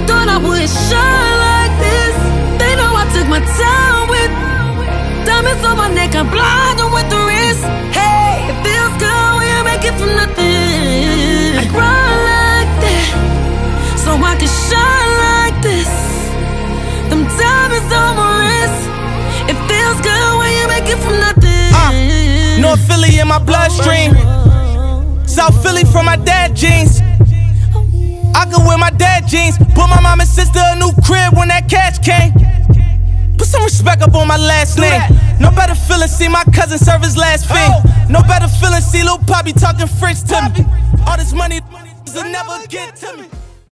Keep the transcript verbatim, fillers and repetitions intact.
thought I wouldn't shine like this. They know I took my time with diamonds on my neck, I'm blinded with the wrist. Hey, it feels good when you make it from nothing. I grind like that, so I can shine like this. Them diamonds on my wrist. It feels good when you make it from nothing. uh, North Philly in my bloodstream, South Philly from my dad jeans. I could wear my dad jeans, bought my mom and sister a new crib when that cash came. Put some respect up on my last name. No better feeling, see my cousin serve his last fame. No better feeling, see Lil Poppy talking French to me. All this money will never get to me.